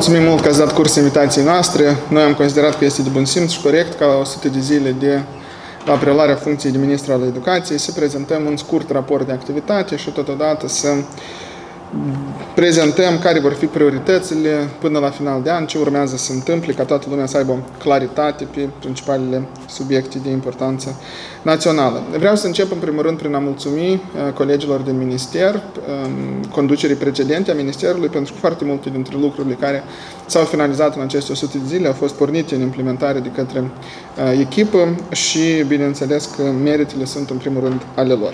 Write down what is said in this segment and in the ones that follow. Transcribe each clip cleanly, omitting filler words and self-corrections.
Mulțumim mult că ați dat curs invitației noastre. Noi am considerat că este de bun simț și corect ca la 100 de zile de la prelarea funcției de ministru al educației să prezentăm un scurt raport de activitate și totodată să prezentăm care vor fi prioritățile până la final de an, ce urmează să se întâmple, ca toată lumea să aibă o claritate pe principalele subiecte de importanță națională. Vreau să încep în primul rând prin a mulțumi colegilor din minister, conducerii precedente a ministerului, pentru că foarte multe dintre lucrurile care s-au finalizat în aceste 100 de zile au fost pornite în implementare de către echipă și, bineînțeles, că meritele sunt în primul rând ale lor.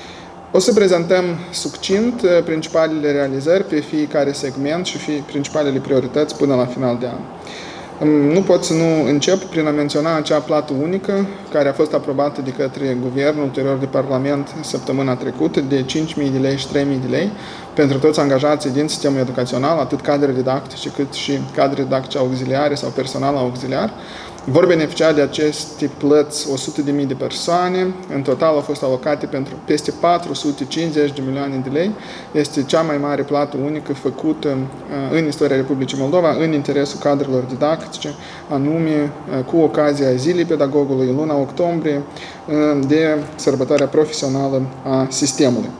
O să prezentăm succint principalele realizări pe fiecare segment și principalele priorități până la final de an. Nu pot să nu încep prin a menționa acea plată unică care a fost aprobată de către Guvern, ulterior de Parlament, săptămâna trecută, de 5.000 de lei și 3.000 de lei pentru toți angajații din sistemul educațional, atât cadre didactice cât și cadre didactice auxiliare sau personal auxiliar. Vor beneficia de aceste plăți 100.000 de persoane. În total au fost alocate pentru peste 450 de milioane de lei. Este cea mai mare plată unică făcută în istoria Republicii Moldova în interesul cadrelor didactice, anume cu ocazia Zilei Pedagogului în luna octombrie, de sărbătoarea profesională a sistemului.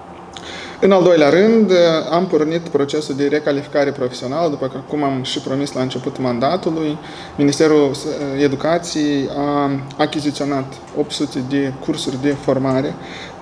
În al doilea rând, am pornit procesul de recalificare profesională, după cum am și promis la începutul mandatului. Ministerul Educației a achiziționat 800 de cursuri de formare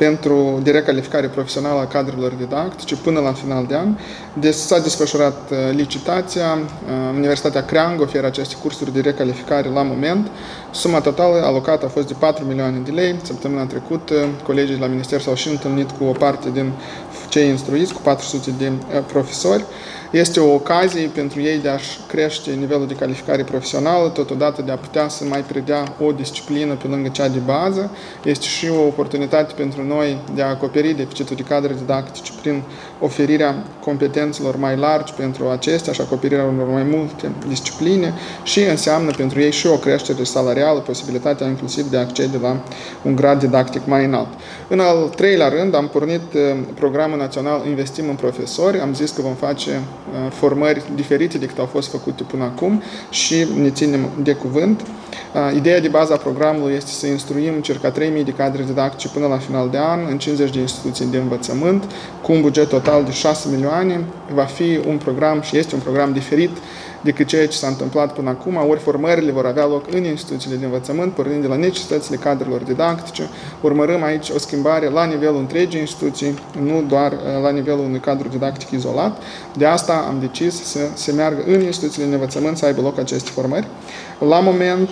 de recalificare profesională a cadrelor didactice până la final de an. S-a desfășurat licitația, Universitatea Creangă oferă aceste cursuri de recalificare la moment. Suma totală alocată a fost de 4 milioane de lei. Săptămâna trecută, colegii la minister s-au și întâlnit cu o parte din cei instruiți, cu 400 de profesori. Este o ocazie pentru ei de a-și crește nivelul de calificare profesională, totodată de a putea să mai predea o disciplină pe lângă cea de bază. Este și o oportunitate pentru noi de a acoperi deficitul de cadre didactice prin oferirea competențelor mai largi pentru acestea și acoperirea unor mai multe discipline și înseamnă pentru ei și o creștere salarială, posibilitatea inclusiv de a accede la un grad didactic mai înalt. În al treilea rând, am pornit programul național Investim în profesori. Am zis că vom face formări diferite decât au fost făcute până acum și ne ținem de cuvânt. Ideea de bază a programului este să instruim circa 3.000 de cadre didactice până la final de an în 50 de instituții de învățământ, cu un buget total de 6 milioane. Va fi un program și este un program diferit decât ceea ce s-a întâmplat până acum, ori formările vor avea loc în instituțiile de învățământ, pornind de la necesitățile cadrelor didactice. Urmărâm aici o schimbare la nivelul întregii instituții, nu doar la nivelul unui cadru didactic izolat. De asta am decis să se meargă în instituțiile de învățământ să aibă loc aceste formări. La moment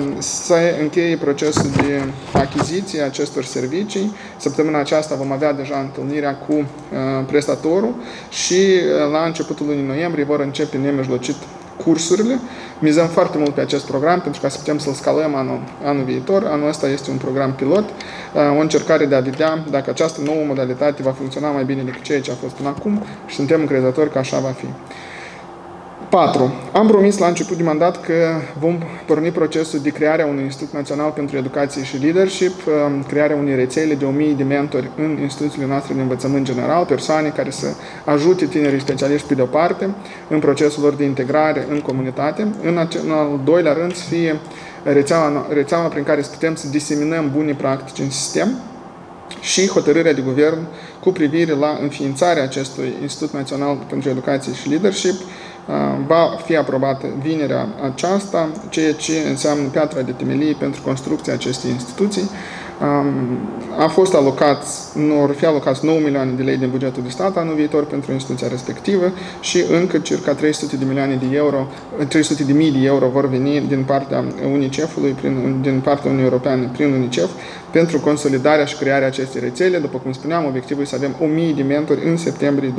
se încheie procesul de achiziție a acestor servicii. Săptămâna aceasta vom avea deja întâlnirea cu prestatorul și la începutul lunii noiembrie vor începe nemijlocit cursurile. Mizăm foarte mult pe acest program pentru ca să putem să-l scalăm anul viitor. Anul ăsta este un program pilot, o încercare de a vedea dacă această nouă modalitate va funcționa mai bine decât ceea ce a fost până acum și suntem încrezători că așa va fi. 4. Am promis la început de mandat că vom porni procesul de creare a unui Institut Național pentru Educație și Leadership, crearea unei rețele de 1000 de mentori în instituțiile noastre de învățământ general, persoane care să ajute tinerii specialiști pe de-o parte în procesul lor de integrare în comunitate. În al doilea rând să fie rețeaua prin care să putem să diseminăm bune practici în sistem și hotărârea de guvern cu privire la înființarea acestui Institut Național pentru Educație și Leadership va fi aprobată vinerea aceasta, ceea ce înseamnă piatra de temelie pentru construcția acestei instituții. Vor fi alocați 9 milioane de lei din bugetul de stat anul viitor pentru instituția respectivă și încă circa 300 de mii de euro vor veni din partea UNICEF-ului, din partea Uniunii Europene prin UNICEF, pentru consolidarea și crearea acestei rețele. După cum spuneam, obiectivul este să avem 1000 de mentori în septembrie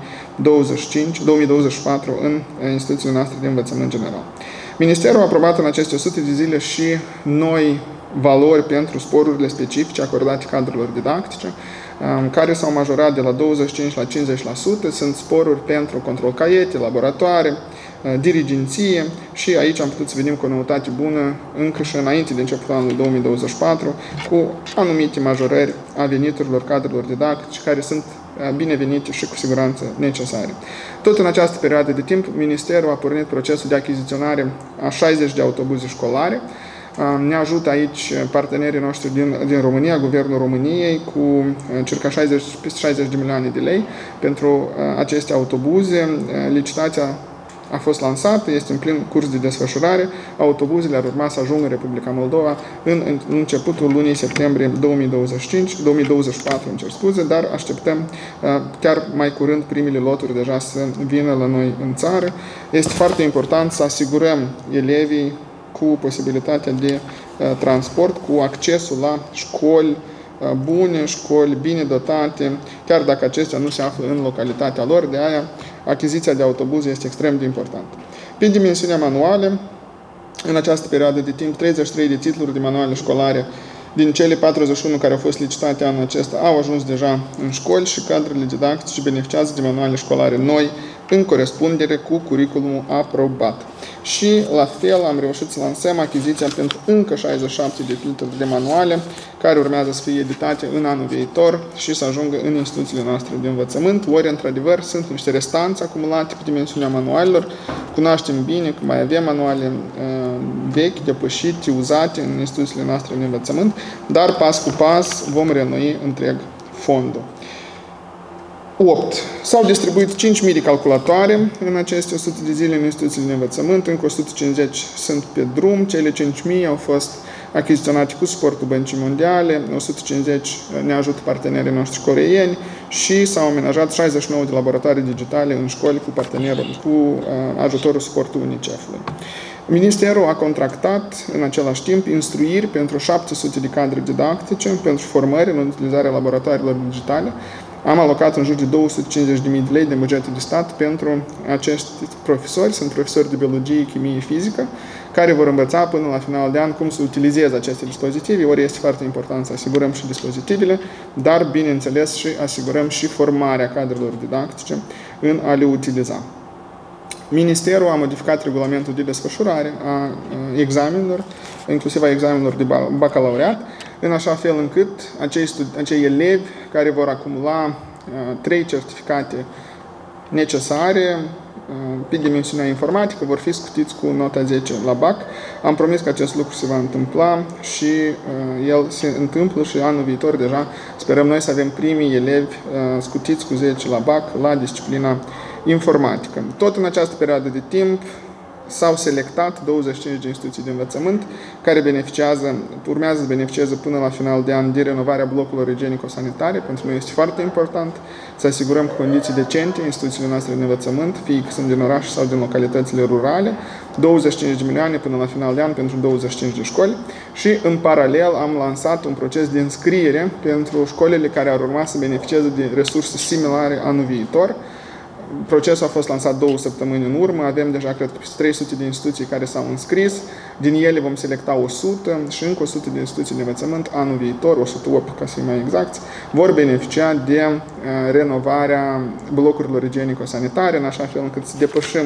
2024 în instituțiile noastre de învățământ general. Ministerul a aprobat în aceste 100 de zile și noi valori pentru sporurile specifice acordate cadrelor didactice, care s-au majorat de la 25 la 50%. Sunt sporuri pentru control caiete, laboratoare, dirigenție și aici am putut să venim cu o noutate bună încă și înainte de începutul anului 2024, cu anumite majorări a veniturilor cadrelor didactice care sunt binevenite și cu siguranță necesare. Tot în această perioadă de timp, Ministerul a pornit procesul de achiziționare a 60 de autobuze școlare. Ne ajută aici partenerii noștri din România, Guvernul României, cu circa 60 de milioane de lei pentru aceste autobuze. Licitația a fost lansată, este în plin curs de desfășurare. Autobuzele ar urma să ajungă în Republica Moldova în începutul lunii septembrie 2024, dar așteptăm chiar mai curând primele loturi deja să vină la noi în țară. Este foarte important să asigurăm elevii cu posibilitatea de transport, cu accesul la școli bune, școli bine dotate, chiar dacă acestea nu se află în localitatea lor, de aia achiziția de autobuze este extrem de importantă. Pe dimensiunea manuale, în această perioadă de timp, 33 de titluri de manuale școlare din cele 41 care au fost licitate anul acesta au ajuns deja în școli și cadrele didactice beneficiază de manuale școlare noi în corespundere cu curriculumul aprobat. Și la fel am reușit să lansăm achiziția pentru încă 67 de titluri de manuale care urmează să fie editate în anul viitor și să ajungă în instituțiile noastre de învățământ. Ori, într-adevăr, sunt niște restanțe acumulate pe dimensiunea manualelor. Cunoaștem bine că mai avem manuale vechi, depășite, uzate în instituțiile noastre de învățământ, dar pas cu pas vom reînnoi întreg fondul. 8. S-au distribuit 5.000 de calculatoare în aceste 100 de zile în instituțiile de învățământ, încă 150 sunt pe drum, cele 5.000 au fost achiziționate cu suportul Băncii Mondiale, 150 ne ajută partenerii noștri coreeni și s-au amenajat 69 de laboratoare digitale în școli cu ajutorul suportului UNICEF-ului. Ministerul a contractat în același timp instruiri pentru 700 de cadre didactice pentru formări în utilizarea laboratoarelor digitale. Am alocat în jur de 250.000 de lei de buget de stat pentru acești profesori. Sunt profesori de biologie, chimie, fizică, care vor învăța până la final de an cum să utilizeze aceste dispozitive. Ori este foarte important să asigurăm și dispozitivele, dar, bineînțeles, și asigurăm și formarea cadrelor didactice în a le utiliza. Ministerul a modificat regulamentul de desfășurare a examenelor, inclusiv a examenelor de bacalaureat, în așa fel încât acei elevi care vor acumula 3 certificate necesare pe dimensiunea informatică vor fi scutiți cu nota 10 la BAC. Am promis că acest lucru se va întâmpla și el se întâmplă și anul viitor deja sperăm noi să avem primii elevi scutiți cu 10 la BAC la disciplina informatică. Tot în această perioadă de timp s-au selectat 25 de instituții de învățământ care urmează să beneficieze până la final de an de renovarea blocurilor igienico-sanitare. Pentru noi este foarte important să asigurăm condiții decente instituțiile noastre de învățământ, fie că sunt din oraș sau din localitățile rurale, 25 de milioane până la final de an pentru 25 de școli și în paralel am lansat un proces de înscriere pentru școlile care ar urma să beneficieze de resurse similare anul viitor. Procesul a fost lansat 2 săptămâni în urmă, avem deja, cred, 300 de instituții care s-au înscris, din ele vom selecta 100 și încă 100 de instituții de învățământ anul viitor, 108 ca să fim mai exacti, vor beneficia de renovarea blocurilor igienico-sanitare, în așa fel încât să depășim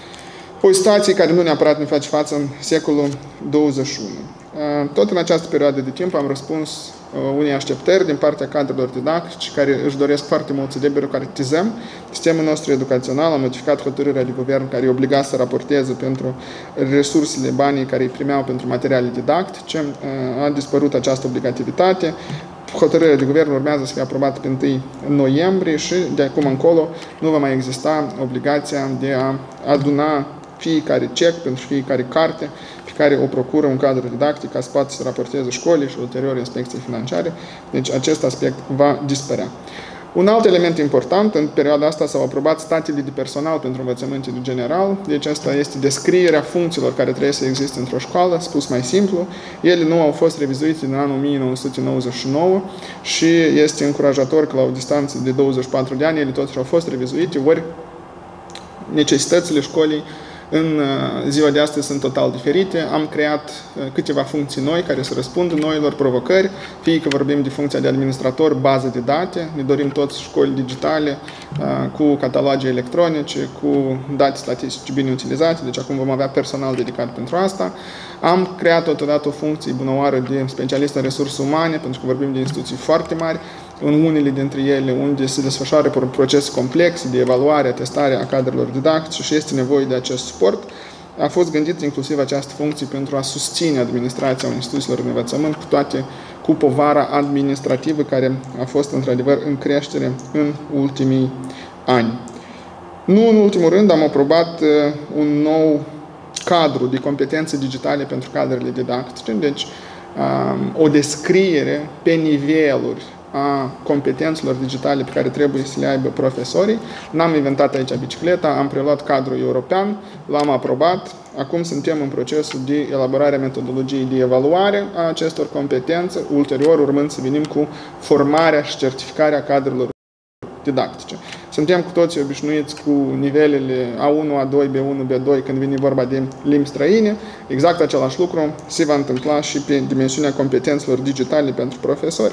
o situație care nu neapărat ne face față în secolul 21. Tot în această perioadă de timp am răspuns unei așteptări din partea cadrelor didactice care își doresc foarte mult să debirocratizăm sistemul nostru educațional. Am modificat hotărârea de guvern care îi obliga să raporteze pentru resursele, banii care îi primeau pentru materiale didactice. A dispărut această obligativitate. Hotărârea de guvern urmează să fie aprobată pe 1 noiembrie și de acum încolo nu va mai exista obligația de a aduna fiecare cec pentru fiecare carte pe care o procură un cadru didactic ca să poată să raporteze școlii și ulterior inspecției financiare. Deci acest aspect va dispărea. Un alt element important, în perioada asta s-au aprobat statele de personal pentru învățământul general, deci asta este descrierea funcțiilor care trebuie să existe într-o școală, spus mai simplu. Ele nu au fost revizuite din anul 1999 și este încurajator că la o distanță de 24 de ani ele totuși au fost revizuite, ori necesitățile școlii în ziua de astăzi sunt total diferite. Am creat câteva funcții noi care să răspundă noilor provocări, fie că vorbim de funcția de administrator, bază de date, ne dorim toți școli digitale cu cataloge electronice, cu date statistice bine utilizate, deci acum vom avea personal dedicat pentru asta. Am creat totodată o funcție bunăoară de specialist în resurse umane, pentru că vorbim de instituții foarte mari, în unele dintre ele unde se desfășoară procese complexe de evaluare, testare a cadrelor didactice și este nevoie de acest suport, a fost gândit inclusiv această funcție pentru a susține administrația instituțiilor de învățământ cu povara administrativă care a fost într-adevăr în creștere în ultimii ani. Nu în ultimul rând am aprobat un nou cadru de competențe digitale pentru cadrele didactice, deci o descriere pe niveluri a competențelor digitale pe care trebuie să le aibă profesorii. N-am inventat aici bicicleta, am preluat cadrul european, l-am aprobat. Acum suntem în procesul de elaborare a metodologiei de evaluare a acestor competențe, ulterior urmând să venim cu formarea și certificarea cadrelor didactice. Suntem cu toții obișnuiți cu nivelele A1, A2, B1, B2 când vine vorba de limbi străine. Exact același lucru se va întâmpla și pe dimensiunea competențelor digitale pentru profesori.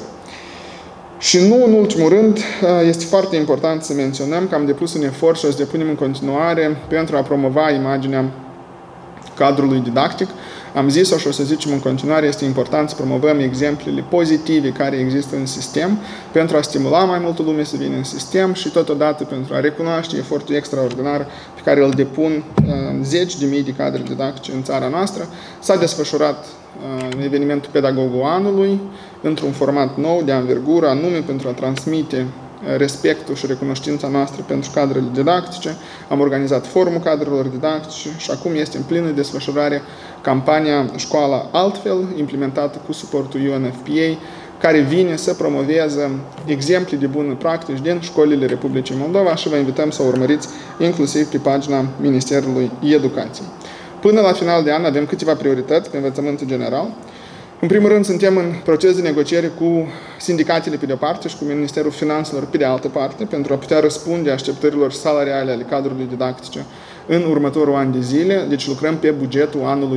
Și nu în ultimul rând, este foarte important să menționăm că am depus un efort și o să depunem în continuare pentru a promova imaginea cadrului didactic. Am zis-o și o să zicem în continuare, este important să promovăm exemplele pozitive care există în sistem pentru a stimula mai multă lume să vină în sistem și totodată pentru a recunoaște efortul extraordinar pe care îl depun zeci de mii de cadre didactice în țara noastră. S-a desfășurat evenimentul Pedagogul Anului într-un format nou, de anvergură, anume pentru a transmite respectul și recunoștința noastră pentru cadrele didactice. Am organizat forumul cadrelor didactice și acum este în plină desfășurare campania Școala Altfel, implementată cu suportul UNFPA, care vine să promoveze exemple de bună practici din școlile Republicii Moldova și vă invităm să o urmăriți inclusiv pe pagina Ministerului Educației. Până la final de an avem câteva priorități pe învățământul general. În primul rând, suntem în proces de negociere cu sindicatele pe de-o parte și cu Ministerul Finanțelor pe de altă parte, pentru a putea răspunde așteptărilor salariale ale cadrului didactice în următorul an de zile. Deci lucrăm pe bugetul anului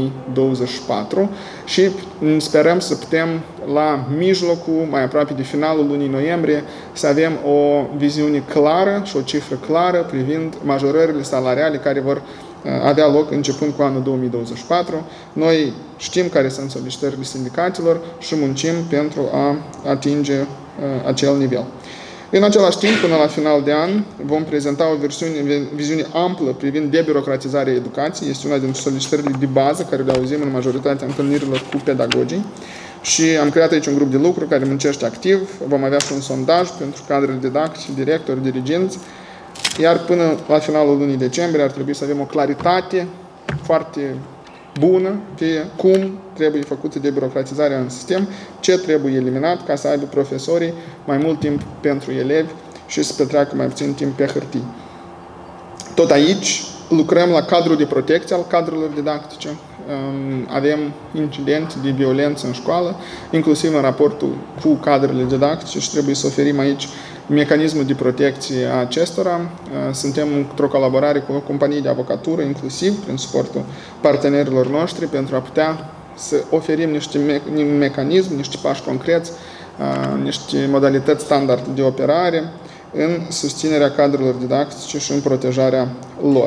2024 și sperăm să putem la mijlocul, mai aproape de finalul lunii noiembrie, să avem o viziune clară și o cifră clară privind majorările salariale care vor avea loc începând cu anul 2024. Noi știm care sunt solicitările sindicatelor și muncim pentru a atinge acel nivel. În același timp, până la final de an, vom prezenta o viziune amplă privind debirocratizarea educației. Este una dintre solicitările de bază care le auzim în majoritatea întâlnirilor cu pedagogii. Și am creat aici un grup de lucru care muncește activ. Vom avea și un sondaj pentru cadrele didactice, directori, dirigenți. Iar până la finalul lunii decembrie ar trebui să avem o claritate foarte bună pe cum trebuie făcută debirocratizarea în sistem, ce trebuie eliminat ca să aibă profesorii mai mult timp pentru elevi și să petreacă mai puțin timp pe hârtii. Tot aici lucrăm la cadrul de protecție al cadrelor didactice. Avem incidente de violență în școală, inclusiv în raportul cu cadrele didactice și trebuie să oferim aici mecanismul de protecție a acestora. Suntem într-o colaborare cu o companie de avocatură, inclusiv prin suportul partenerilor noștri, pentru a putea să oferim niște mecanisme, niște pași concreți, niște modalități standard de operare în susținerea cadrelor didactice și în protejarea lor.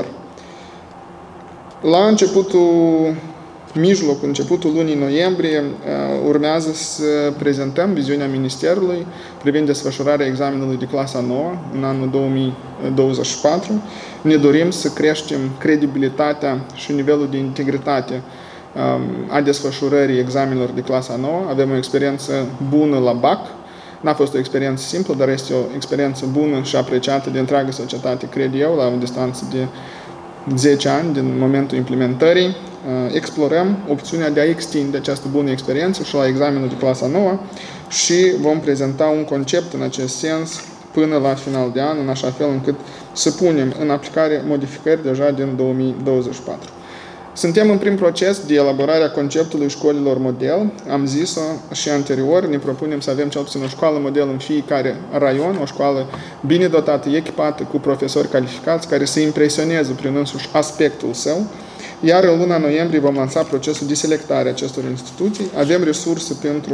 La începutul lunii noiembrie, urmează să prezentăm viziunea Ministerului privind desfășurarea examenului de clasa 9 în anul 2024. Ne dorim să creștem credibilitatea și nivelul de integritate a desfășurării examenelor de clasa 9. Avem o experiență bună la BAC. N-a fost o experiență simplă, dar este o experiență bună și apreciată de întreaga societate, cred eu, la o distanță de 10 ani din momentul implementării. Explorăm opțiunea de a extinde această bună experiență și la examenul de clasa 9 și vom prezenta un concept în acest sens până la final de an, în așa fel încât să punem în aplicare modificări deja din 2024. Suntem în prim proces de elaborare a conceptului școlilor model. Am zis-o și anterior, ne propunem să avem cel puțin o școală model în fiecare raion, o școală bine dotată, echipată cu profesori calificați, care să impresioneze prin însuși aspectul său. Iar în luna noiembrie vom lansa procesul de selectare a acestor instituții. Avem resurse pentru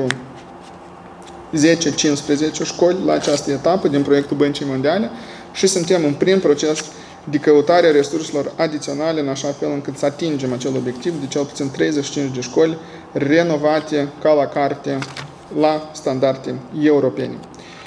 10-15 școli la această etapă din proiectul Băncii Mondiale și suntem în prim proces de căutare a resurselor adiționale în așa fel încât să atingem acel obiectiv de cel puțin 35 de școli renovate ca la carte la standarde europene.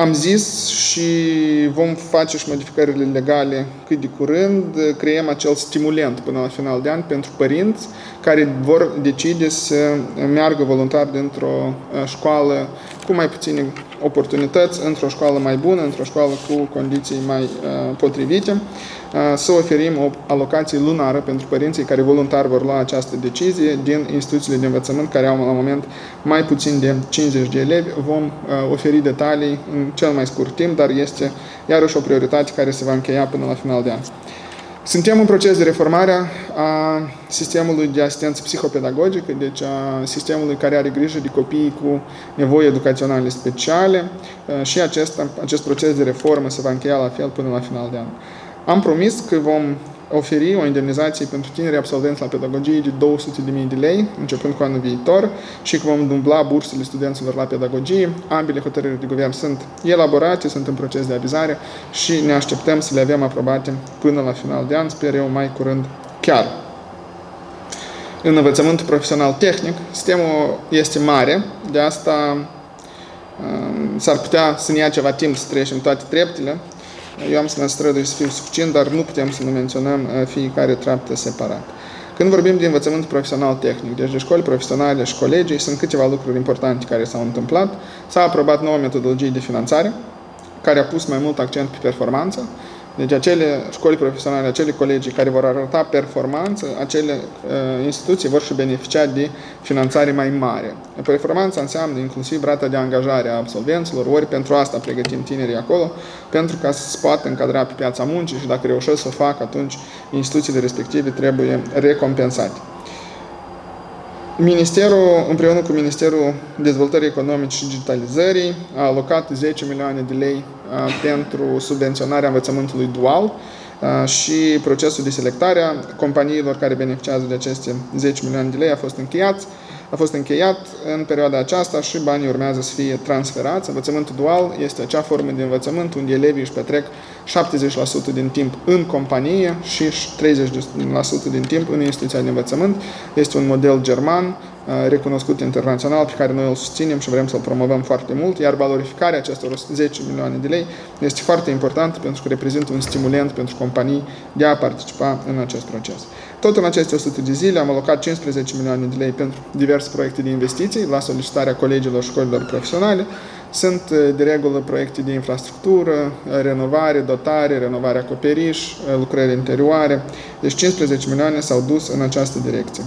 Am zis și vom face și modificările legale cât de curând, creăm acel stimulent până la final de an pentru părinți care vor decide să meargă voluntar dintr-o școală cu mai puține oportunități, într-o școală mai bună, într-o școală cu condiții mai potrivite, să oferim o alocație lunară pentru părinții care voluntar vor lua această decizie din instituțiile de învățământ care au la moment mai puțin de 50 de elevi. Vom oferi detalii în cel mai scurt timp, dar este iarăși o prioritate care se va încheia până la final de an. Suntem în proces de reformare a sistemului de asistență psihopedagogică, deci a sistemului care are grijă de copiii cu nevoi educaționale speciale și acest proces de reformă se va încheia la fel până la final de an. Am promis că vom oferi o indemnizație pentru tinerii absolvenți la pedagogie de 200.000 de lei, începând cu anul viitor, și că vom dubla bursele studenților la pedagogie. Ambele hotărâri de guvern sunt elaborate, sunt în proces de avizare și ne așteptăm să le avem aprobate până la final de an, sper eu mai curând chiar. În învățământul profesional tehnic, sistemul este mare, de asta s-ar putea să ne ia ceva timp să trecem toate treptele. Eu am să mă strădui să fiu succint, dar nu putem să ne menționăm fiecare treaptă separat. Când vorbim de învățământ profesional tehnic, deci de școli profesionale și colegii, sunt câteva lucruri importante care s-au întâmplat. S-a aprobat noua metodologie de finanțare, care a pus mai mult accent pe performanță. Deci acele școli profesionale, acele colegii care vor arăta performanță, acele instituții vor și beneficia de finanțare mai mare. Performanța înseamnă inclusiv rata de angajare a absolvenților, ori pentru asta pregătim tinerii acolo, pentru ca să se poată încadra pe piața muncii și dacă reușesc să o facă, atunci instituțiile respective trebuie recompensate. Ministerul, împreună cu Ministerul Dezvoltării Economice și Digitalizării, a alocat 10 milioane de lei pentru subvenționarea învățământului dual și procesul de selectare a companiilor care beneficiază de aceste 10 milioane de lei a fost încheiat în perioada aceasta și banii urmează să fie transferați. Învățământul dual este acea formă de învățământ unde elevii își petrec 70% din timp în companie și 30% din timp în instituția de învățământ. Este un model german recunoscut internațional pe care noi îl susținem și vrem să-l promovăm foarte mult, iar valorificarea acestor 10 milioane de lei este foarte importantă pentru că reprezintă un stimulent pentru companii de a participa în acest proces. Tot în aceste 100 de zile am alocat 15 milioane de lei pentru diverse proiecte de investiții la solicitarea colegilor școlilor profesionale. Sunt de regulă proiecte de infrastructură, renovare, dotare, renovare acoperiș, lucrări interioare. Deci 15 milioane s-au dus în această direcție.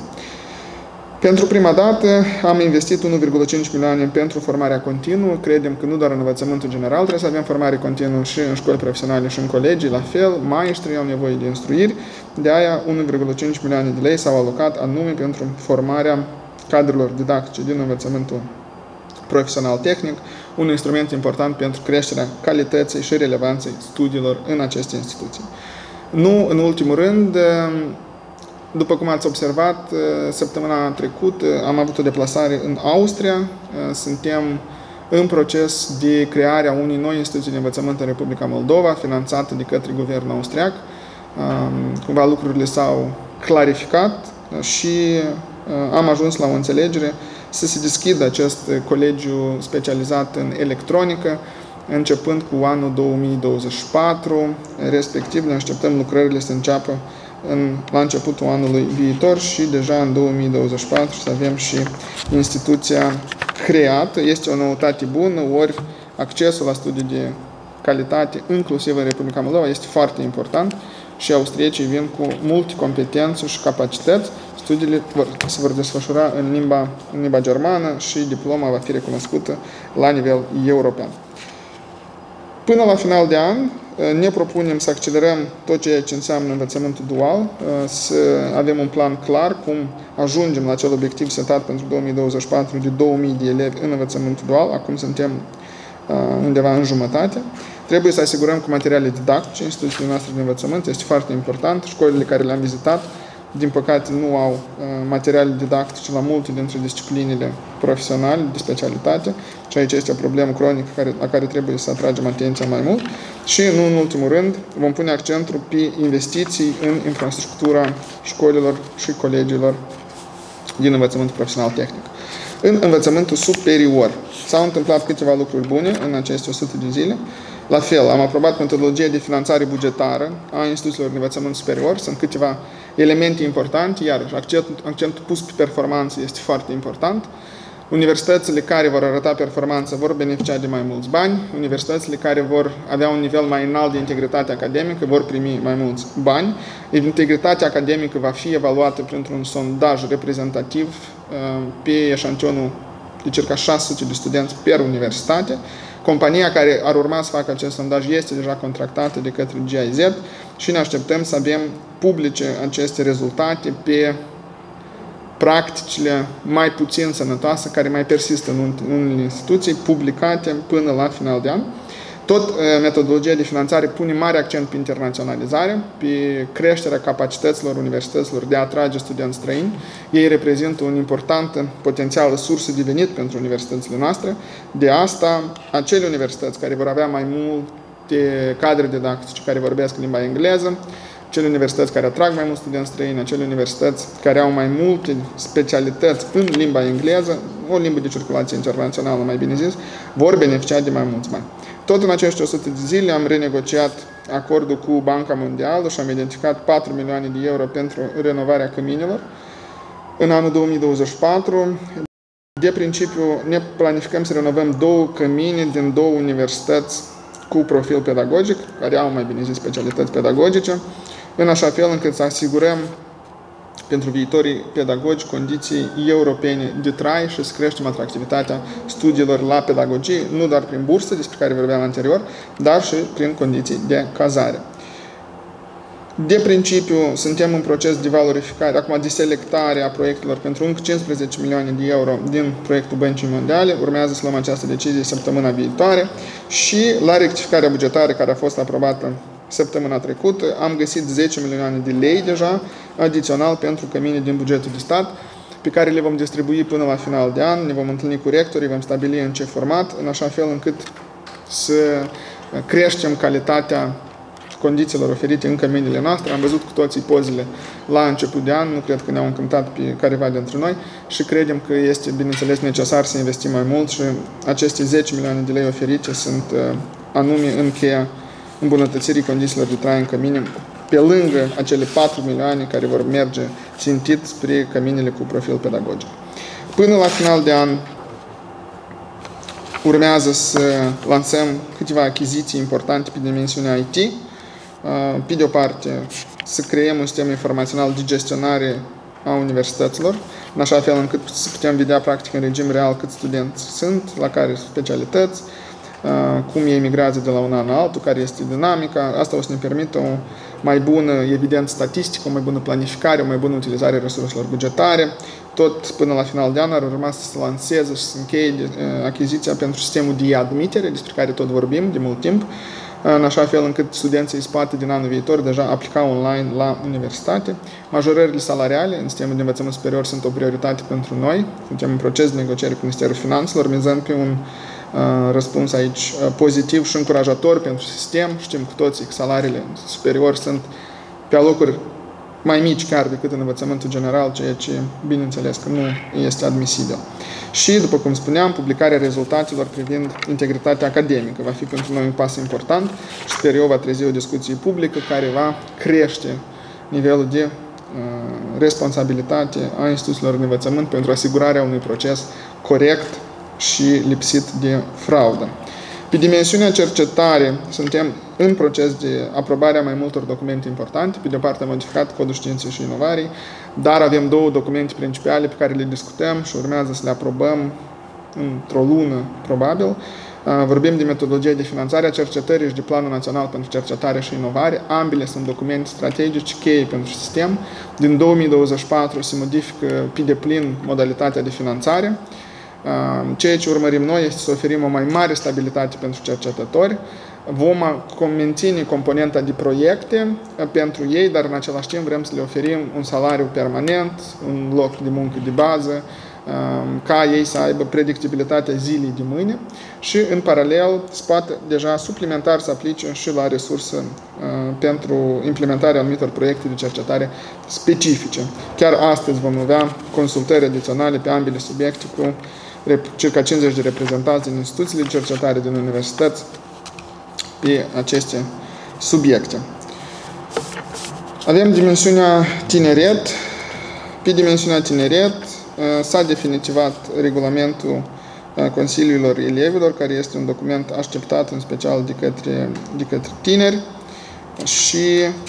Pentru prima dată am investit 1,5 milioane pentru formarea continuă. Credem că nu doar în învățământul general trebuie să avem formare continuă și în școli profesionale și în colegii, la fel, maestrii au nevoie de instruiri. De aia 1,5 milioane de lei s-au alocat anume pentru formarea cadrelor didactice din învățământul profesional tehnic, un instrument important pentru creșterea calității și relevanței studiilor în aceste instituții. Nu în ultimul rând, după cum ați observat, săptămâna trecută am avut o deplasare în Austria. Suntem în proces de crearea unei noi instituții de învățământ în Republica Moldova, finanțată de către guvernul austriac. Cumva lucrurile s-au clarificat și am ajuns la o înțelegere să se deschidă acest colegiu specializat în electronică, începând cu anul 2024, respectiv ne așteptăm lucrările să înceapă la începutul anului viitor și deja în 2024 să avem și instituția creată. Este o noutate bună, ori accesul la studii de calitate, inclusiv în Republica Moldova, este foarte important și austriecii vin cu multe competențe și capacități. Studiile se vor desfășura în limba germană și diploma va fi recunoscută la nivel european. Până la final de an ne propunem să accelerăm tot ceea ce înseamnă învățământul dual, să avem un plan clar cum ajungem la acel obiectiv setat pentru 2024 de 2000 de elevi în învățământul dual. Acum suntem undeva în jumătate. Trebuie să asigurăm cu materiale didactice instituțiile noastre de învățământ. Este foarte important. Școlile care le-am vizitat, din păcate, nu au materiale didactice la multe dintre disciplinele profesionale de specialitate și aici este o problemă cronică la care trebuie să atragem atenția mai mult. Și, nu în ultimul rând, vom pune accentul pe investiții în infrastructura școlilor și colegiilor din învățământul profesional tehnic. în învățământul superior. S-au întâmplat câteva lucruri bune în aceste 100 de zile. La fel, am aprobat metodologia de finanțare bugetară a instituțiilor de învățământ superior. Sunt câteva elemente importante, iar accentul pus pe performanță este foarte important. Universitățile care vor arăta performanță vor beneficia de mai mulți bani, universitățile care vor avea un nivel mai înalt de integritate academică vor primi mai mulți bani. Integritatea academică va fi evaluată printr-un sondaj reprezentativ pe eșantionul de circa 600 de studenți per universitate. Compania care ar urma să facă acest sondaj este deja contractată de către GIZ și ne așteptăm să avem publice aceste rezultate pe practicile mai puțin sănătoase, care mai persistă în unele instituții, publicate până la final de an. Tot metodologia de finanțare pune mare accent pe internaționalizare, pe creșterea capacităților universităților de a atrage studenți străini. Ei reprezintă o importantă potențială sursă de venit pentru universitățile noastre. De asta, acele universități care vor avea mai multe cadre didactice care vorbesc limba engleză, acele universități care atrag mai mulți studenți străini, acele universități care au mai multe specialități în limba engleză, o limbă de circulație internațională, mai bine zis, vor beneficia de mai mulți bani. Tot în acești 100 de zile am renegociat acordul cu Banca Mondială și am identificat 4 milioane de euro pentru renovarea căminelor. În anul 2024, de principiu, ne planificăm să renovăm 2 cămine din 2 universități cu profil pedagogic, care au, mai bine zis, specialități pedagogice, în așa fel încât să asigurăm pentru viitorii pedagogi condiții europene de trai și să creștem atractivitatea studiilor la pedagogie, nu doar prin bursă, despre care vorbeam anterior, dar și prin condiții de cazare. De principiu, suntem în proces de valorificare, acum de selectare a proiectelor pentru încă 15 milioane de euro din proiectul Băncii Mondiale. Urmează să luăm această decizie săptămâna viitoare și la rectificarea bugetară care a fost aprobată săptămâna trecută, am găsit 10 milioane de lei deja adițional pentru cămine din bugetul de stat, pe care le vom distribui până la final de an, ne vom întâlni cu rectorii, vom stabili în ce format, în așa fel încât să creștem calitatea condițiilor oferite în căminile noastre. Am văzut cu toții pozele la început de an, nu cred că ne-au încântat pe careva dintre noi și credem că este, bineînțeles, necesar să investim mai mult și aceste 10 milioane de lei oferite sunt anume în cheia îmbunătățirii condițiilor de trai în cămine, pe lângă acele 4 milioane care vor merge țintit spre căminele cu profil pedagogic. Până la final de an urmează să lansăm câteva achiziții importante pe dimensiunea IT. Pe de o parte, să creăm un sistem informațional de gestionare a universităților, în așa fel încât să putem vedea practic în regim real câți studenți sunt, la care specialități, cum ei migrează de la un an la altul, care este dinamica. Asta o să ne permită o mai bună evidență statistică, o mai bună planificare, o mai bună utilizare a resurselor bugetare. Tot până la final de an ar urma să se lanseze și să încheie achiziția pentru sistemul de admitere, despre care tot vorbim de mult timp, în așa fel încât studenții își poate din anul viitor deja aplica online la universitate. Majorările salariale în sistemul de învățământ superior sunt o prioritate pentru noi. Suntem în proces de negociere cu Ministerul Finanțelor, mizăm pe un răspuns aici pozitiv și încurajator pentru sistem. Știm cu toții că salariile superior sunt pe alocuri mai mici chiar decât în învățământul general, ceea ce, bineînțeles, că nu este admisibil. Și, după cum spuneam, publicarea rezultatelor privind integritatea academică va fi pentru noi un pas important și sper eu va trezi o discuție publică care va crește nivelul de responsabilitate a instituțiilor de învățământ pentru asigurarea unui proces corect și lipsit de fraudă. Pe dimensiunea cercetare, suntem în proces de aprobare a mai multor documente importante. Pe de o parte am modificat Codul Științei și Inovării, dar avem 2 documente principale pe care le discutăm și urmează să le aprobăm într-o lună, probabil. Vorbim de metodologie de finanțare a cercetării și de Planul Național pentru Cercetare și Inovare. Ambele sunt documente strategice cheie pentru sistem. Din 2024 se modifică pe deplin modalitatea de finanțare. Ceea ce urmărim noi este să oferim o mai mare stabilitate pentru cercetători. Vom menține componenta de proiecte pentru ei, dar în același timp vrem să le oferim un salariu permanent, un loc de muncă de bază, ca ei să aibă predictibilitatea zilei de mâine și, în paralel, să poată deja suplimentar să aplice și la resurse pentru implementarea anumitor proiecte de cercetare specifice. Chiar astăzi vom avea consultări adiționale pe ambele subiecte cu circa 50 de reprezentanți din instituțiile de cercetare din universități pe aceste subiecte. Avem dimensiunea tineret. Pe dimensiunea tineret s-a definitivat regulamentul Consiliilor Elevilor, care este un document așteptat în special de către tineri și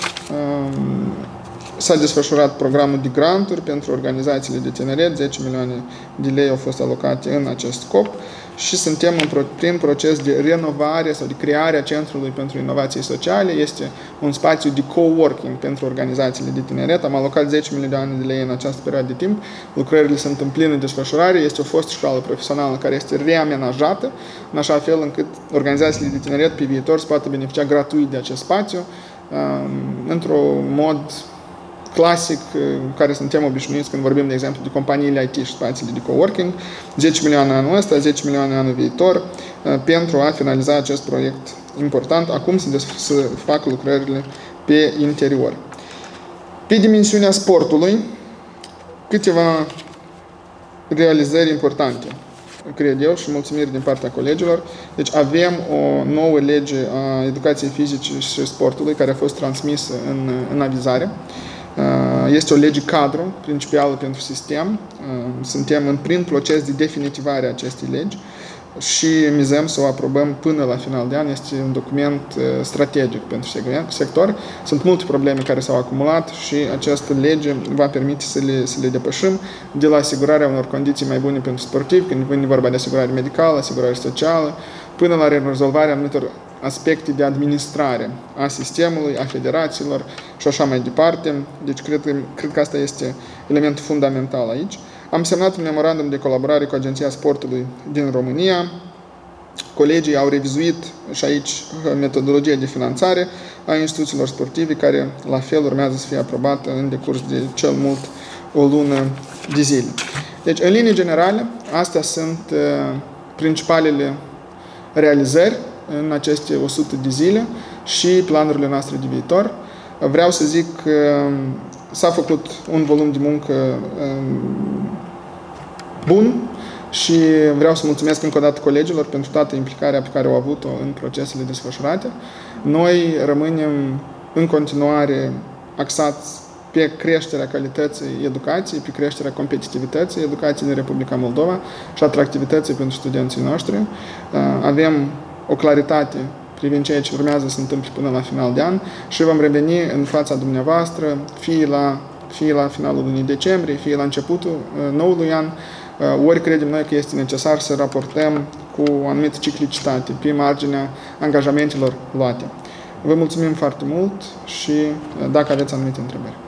s-a desfășurat programul de granturi pentru organizațiile de tineret, 10 milioane de lei au fost alocate în acest scop și suntem prin proces de renovare sau de creare a Centrului pentru Inovații Sociale. Este un spațiu de coworking pentru organizațiile de tineret. Am alocat 10 milioane de lei în această perioadă de timp. Lucrările sunt în plină desfășurare. Este o fostă școală profesională care este reamenajată în așa fel încât organizațiile de tineret pe viitor să poată beneficia gratuit de acest spațiu într-un mod clasic, care suntem obișnuiți când vorbim, de exemplu, de companiile IT și spațiile de coworking, 10 milioane anul ăsta, 10 milioane anul viitor, pentru a finaliza acest proiect important. Acum să fac lucrările pe interior. Pe dimensiunea sportului, câteva realizări importante, cred eu, și mulțumiri din partea colegilor. Deci avem o nouă lege a educației fizice și sportului care a fost transmisă în avizare. Este o lege cadru principală pentru sistem. Suntem în prin proces de definitivare a acestei legi și mizăm să o aprobăm până la final de an. Este un document strategic pentru sector. Sunt multe probleme care s-au acumulat și această lege va permite să le depășim, de la asigurarea unor condiții mai bune pentru sportivi, când vine vorba de asigurare medicală, asigurare socială, până la rezolvarea anumitor aspecte de administrare a sistemului, a federațiilor și așa mai departe. Deci cred că asta este elementul fundamental aici. Am semnat un memorandum de colaborare cu Agenția Sportului din România. Colegii au revizuit și aici metodologia de finanțare a instituțiilor sportive, care la fel urmează să fie aprobată în decurs de cel mult o lună de zile. Deci, în linii generale, astea sunt principalele realizări în aceste 100 de zile și planurile noastre de viitor. Vreau să zic că s-a făcut un volum de muncă bun și vreau să mulțumesc încă o dată colegilor pentru toată implicarea pe care au avut-o în procesele desfășurate. Noi rămânem în continuare axați pe creșterea calității educației, pe creșterea competitivității educației din Republica Moldova și atractivității pentru studenții noștri. Avem o claritate privind ceea ce urmează să se întâmple până la final de an și vom reveni în fața dumneavoastră, fie la finalul lunii decembrie, fie la începutul noului an, ori credem noi că este necesar să raportăm cu o anumită ciclicitate pe marginea angajamentelor luate. Vă mulțumim foarte mult și dacă aveți anumite întrebări.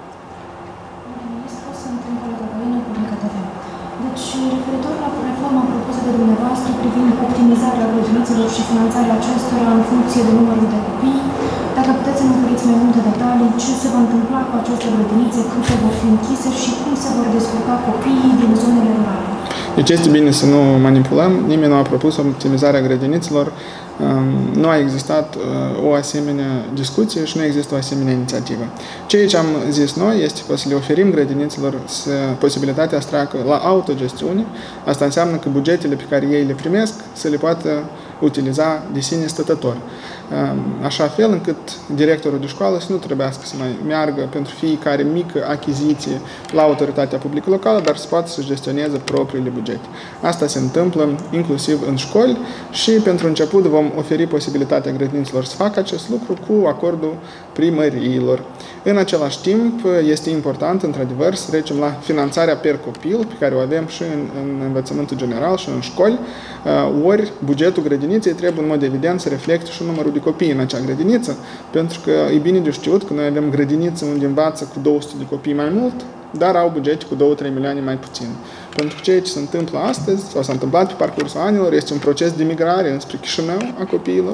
Deci, referitor la reforma propusă de dumneavoastră privind optimizarea grădinițelor și finanțarea acestora în funcție de numărul de copii, dacă puteți să ne oferiți mai multe detalii, ce se va întâmpla cu aceste grădinițe, câte vor fi închise și cum se vor descurca copiii din zonele rurale. Deci este bine să nu manipulăm, nimeni nu a propus optimizarea grădinițelor, nu a existat o asemenea discuție și nu există o asemenea inițiativă. Ceea ce am zis noi este că să le oferim grădinițelor posibilitatea să treacă la autogestiune. Asta înseamnă că bugetele pe care ei le primesc să le poată utiliza de sine stătător. Așa fel încât directorul de școală să nu trebuiască să mai meargă pentru fiecare mică achiziție la autoritatea publică locală, dar să poată să gestioneze propriile bugete. Asta se întâmplă inclusiv în școli și pentru început vom oferi posibilitatea grădiniților să facă acest lucru cu acordul primăriilor. În același timp, este important, într-adevăr, să trecem la finanțarea per copil, pe care o avem și în învățământul general și în școli, ori bugetul grădiniței trebuie în mod evident să reflecte și numărul de copii în acea grădiniță, pentru că e bine de știut că noi avem grădinițe unde învață cu 200 de copii mai mult, dar au bugete cu 2-3 milioane mai puțin. Pentru că ceea ce se întâmplă astăzi, sau s-a întâmplat pe parcursul anilor, este un proces de migrare înspre Chișinău a copiilor.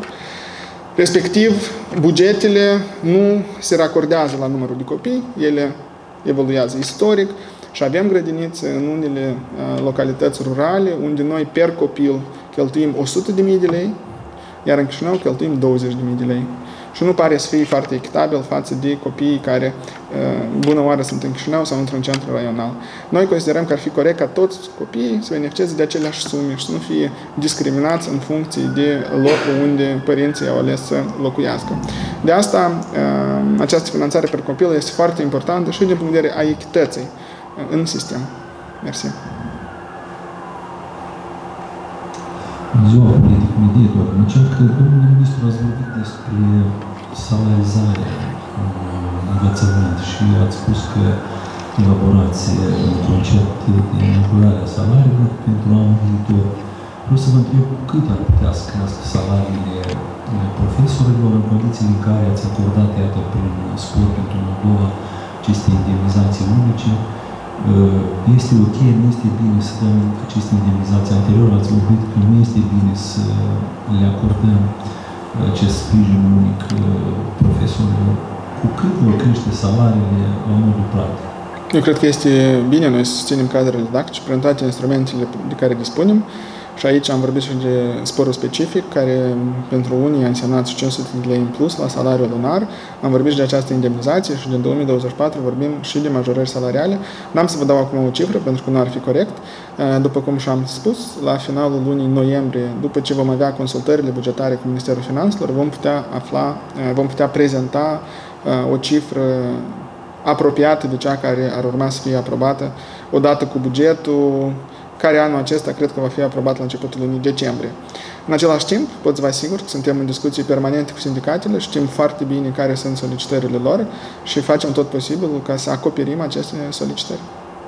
Respectiv, bugetele nu se racordează la numărul de copii, ele evoluează istoric și avem grădinițe în unele localități rurale unde noi per copil cheltuim 100.000 de lei, iar în Chișinău cheltuim 20.000 de lei. Și nu pare să fie foarte echitabil față de copiii care bună oară sunt în Chișinău sau într-un centru raional. Noi considerăm că ar fi corect ca toți copiii să beneficieze de aceleași sume și să nu fie discriminați în funcție de locul unde părinții au ales să locuiască. De asta, această finanțare per copil este foarte importantă și din punct de vedere a echității în sistem. Mersi. Bună ziua, politic mediator. Încerc că domnul ministru ați vorbit despre salarizarea în învățământ și ați spus că elaborați un concept de majorare a salariilor pentru anul viitor. Vreau să vă întreb cât ar putea să crească salariile profesorilor în condițiile în care ați acordat, iată, prin spor pentru Moldova, aceste indemnizații unice. Este ok, nu este bine să dăm aceste indemnizații. Anterior ați vorbit că nu este bine să le acordăm acest sprijin unic profesorilor. Cu cât vor crește salariile la modul practic? Eu cred că este bine noi să susținem cadrele didactice prin toate instrumentele de care dispunem. Și aici am vorbit și de sporul specific, care pentru unii a însemnat 500 de lei în plus la salariul lunar. Am vorbit și de această indemnizație și din 2024 vorbim și de majorări salariale. N-am să vă dau acum o cifră, pentru că nu ar fi corect. După cum și-am spus, la finalul lunii noiembrie, după ce vom avea consultările bugetare cu Ministerul Finanțelor, vom putea prezenta o cifră apropiată de cea care ar urma să fie aprobată odată cu bugetul, care anul acesta cred că va fi aprobat la începutul lunii decembrie. În același timp, pot să vă asigur că suntem în discuții permanente cu sindicatele, știm foarte bine care sunt solicitările lor și facem tot posibilul ca să acoperim aceste solicitări.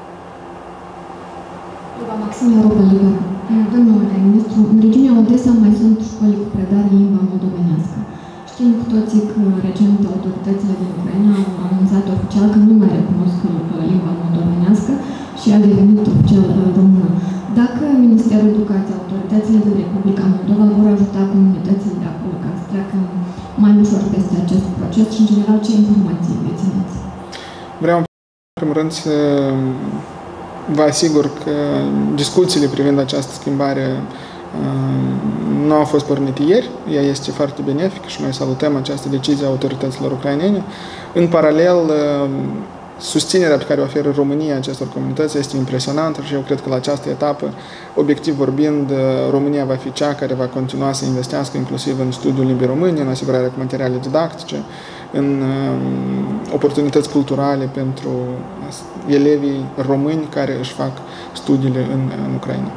Maxim, Europa Liberă. Domnule ministru, în regiunea Odessa mai sunt școli cu predare limba moldovenească. Știm cu toții că recent autoritățile din Ucraina au anunțat oficial că nu mai recunosc limba moldovenească și a devenit oficial română. Dacă Ministerul Educației, autoritățile din Republica Moldova vor ajuta comunitățile de acolo ca să treacă mai ușor peste acest proces și, în general, ce informații dețineți? Vreau, în primul rând, să vă asigur că discuțiile privind această schimbare nu au fost pornite ieri, ea este foarte benefică și noi salutăm această decizie a autorităților ucrainene. În paralel, susținerea pe care o oferă România acestor comunități este impresionantă și eu cred că la această etapă, obiectiv vorbind, România va fi cea care va continua să investească inclusiv în studiul limbii române, în asigurarea cu materiale didactice, în oportunități culturale pentru elevii români care își fac studiile în Ucraina.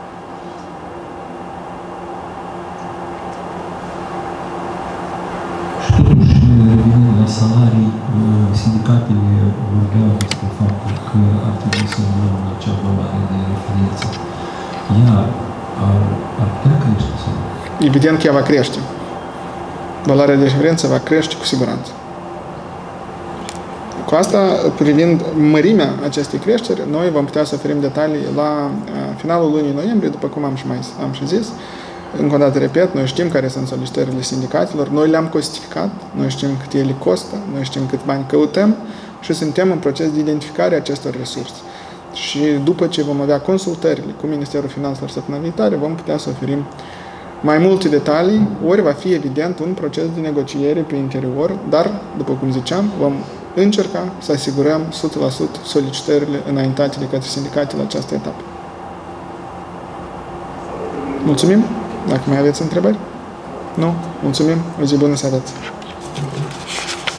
La salarii, sindicatele vorbeau despre faptul că ar trebui să luăm acea valoare de referință. Ea ar putea crește sau? Evident că ea va crește. Valoarea de referință va crește cu siguranță. Cu asta, privind mărimea acestei creșteri, noi vom putea să oferim detalii la finalul lunii noiembrie, după cum am și zis. Încă o dată repet, noi știm care sunt solicitările sindicatelor, noi le-am costificat, noi știm cât ele costă, noi știm cât bani căutăm și suntem în proces de identificare a acestor resurse. Și după ce vom avea consultările cu Ministerul Finanțelor săptămâna viitoare, vom putea să oferim mai multe detalii, ori va fi evident un proces de negociere pe interior, dar, după cum ziceam, vom încerca să asigurăm 100% solicitările înaintate de către sindicate la această etapă. Mulțumim! Dacă mai aveți întrebări? Nu? Mulțumim! O zi bună să aveți!